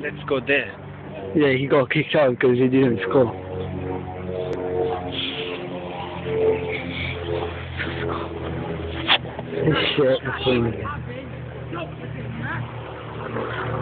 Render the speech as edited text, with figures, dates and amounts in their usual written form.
Let's go there. Yeah, he got kicked out because he didn't score. Shit,